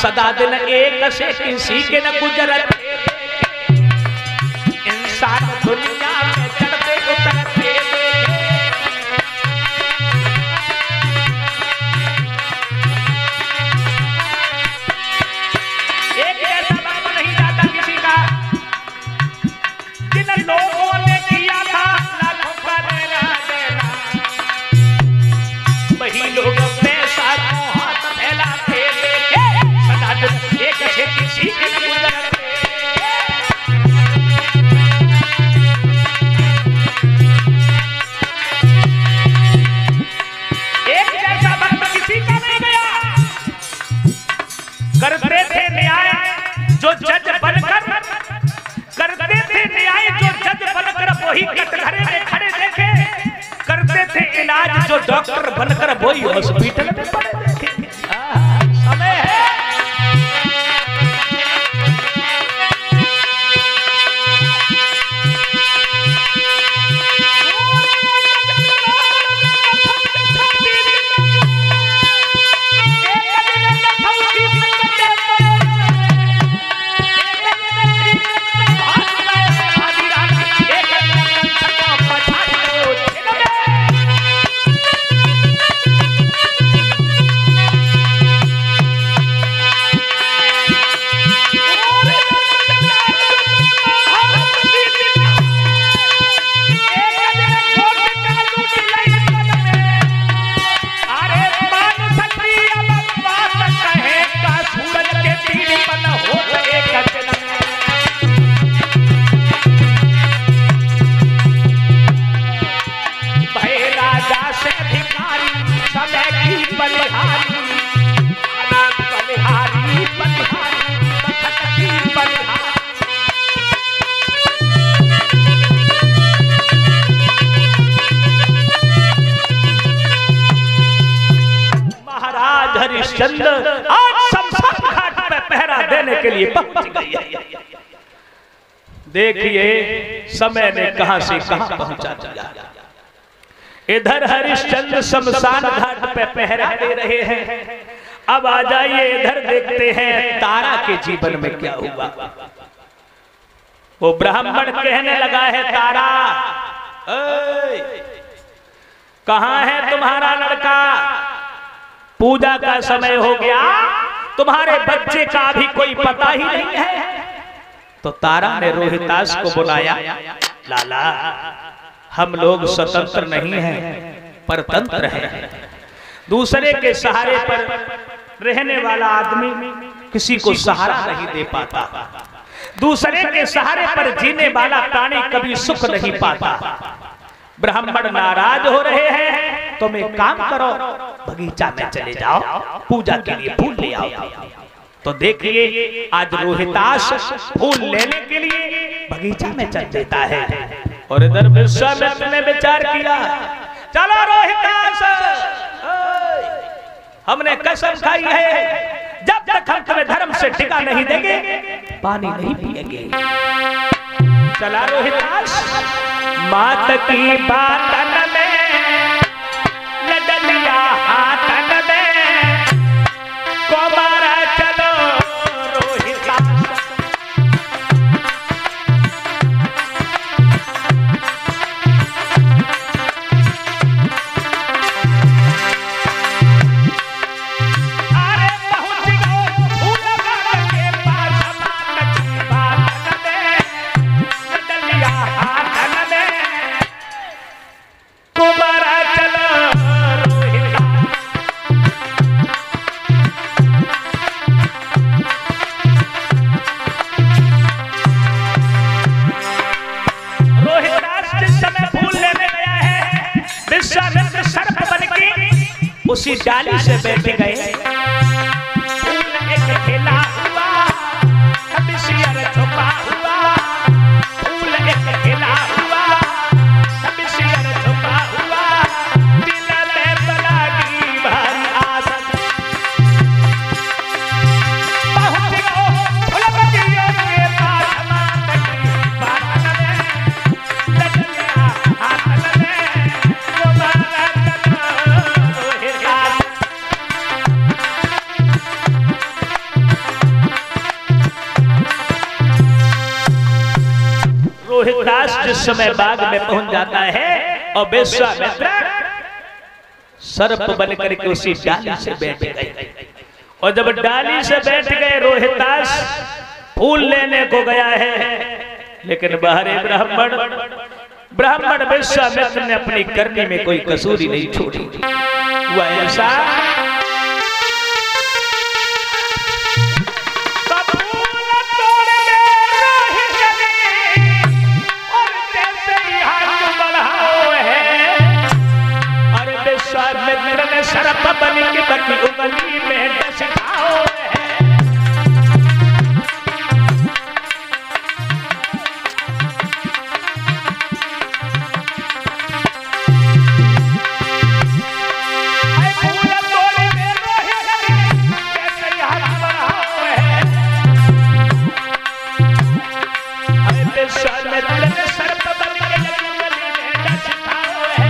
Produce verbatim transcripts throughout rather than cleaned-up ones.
सदा दिन एक से किसी के न गुजरत, इंसान दुनिया में चढ़ते उतरते एक जैसा बाप नहीं जाता किसी का। जिन लोगों ने किया था लाखों का लेना देना, वही लोग पैसा हाथ फैलाते देखे सदा दिन एक से किसी के न गुजरते। एक जैसा वक्त किसी का नहीं गया। करते थे न्याय जो जज बनकर, करते थे न्याय जो जज बनकर वही कटघरे में खड़े देखे, करते थे इलाज जो डॉक्टर बनकर वही हॉस्पिटल में पड़े देखे। समय है हरिश्चंद्र आज शमशान घाट पर पहरा देने के लिए पहुंच गई है। देखिए समय ने कहां से कहां पहुंचा दिया। इधर हरिश्चंद्र शमशान घाट पर पहरा दे रहे हैं। अब आ जाइए इधर देखते हैं तारा के जीवन में क्या हुआ। वो ब्राह्मण कहने लगा है, तारा कहां है तुम्हारा लड़का? पूजा का समय हो गया, तुम्हारे बच्चे का भी कोई पता ही नहीं है। तो तारा ने रोहितास को बुलाया, लाला हम लोग स्वतंत्र नहीं हैं, परतंत्र हैं। दूसरे के सहारे पर रहने वाला आदमी किसी को सहारा नहीं दे पाता। दूसरे के सहारे पर जीने वाला प्राणी कभी सुख नहीं पाता। ब्राह्मण नाराज हो रहे हैं, तुम एक काम करो, बगीचा में चले जाओ, पूजा के लिए फूल ले आओ। तो देखिए आज रोहितास फूल लेने के लिए बगीचा में चल देता है। और इधर विश्वामित्र ने विचार किया, चलो रोहितास, हमने कसम खाई है जब तक हम तुम्हें धर्म से टिका नहीं देंगे पानी नहीं पिएंगे। चला रोहितास, मात की बातन में लडलिया हाथन में कोमारा चलो रोहितास। अरे पहुंच गो फूल के पास, मात की बातन में लडलिया हाथन में कोमारा चलो रोहितास। रोहितास जिस समय फूल लेने गया है, विश्वामित्र सर्प बनके उसी डाली से बैठ गए। फूल एक खिला हुआ, कभी सियर छुपा हुआ, फूल एक खिला हुआ, कभी सियर छुपा हुआ, दिल में बलागी भारी आदत। पहुंच गो फुलवतियों के पास, माता की बातन में लडलिया हाथन में कोमारा चलो रोहितास। रोहितास जिस समय बाग में पहुंच जाता है और विश्वामित्र सर्प बन करके उसी डाली से बैठ गए। और जब डाली से बैठ गए रोहितास फूल लेने को गया है, लेकिन बाहरे ब्राह्मण ब्राह्मण विश्वामित्र ने अपनी करनी में कोई कसूरी नहीं छोड़ी। वह ऐसा विश्वामित्र ने सर्प बन के बकी उंगली में डसकाओ है। विश्वामित्र ने सर्प बन के बकी उंगली में डसकाओ है।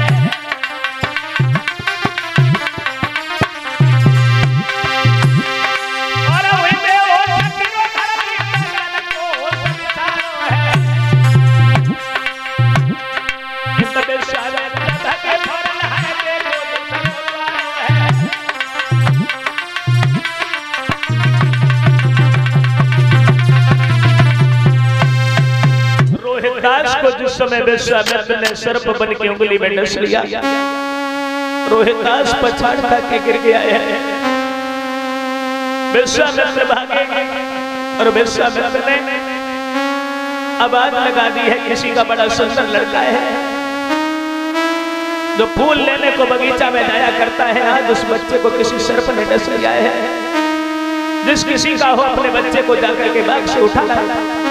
रोहितास को जिस समय विश्वामित्र ने सर्प बन के उंगली में डस लिया, रोहितास पछाड़ खा के गिर गया है। विश्वामित्र भागे और विश्वामित्र ने आवाज लगा दी है, किसी का बड़ा सुंदर लड़का है जो फूल लेने को बगीचा में जाया करता है, आज उस बच्चे को किसी सर्प ने डस लिया है। जिस किसी का हो अपने बच्चे को जाकर के बाग से उठा लाए।